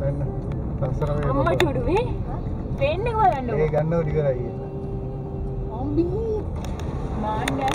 අම්මා චුඩුවේ පේන්නේ බලන්න. ඒ ගන්නව ටික රයි. අම්බි මාන්න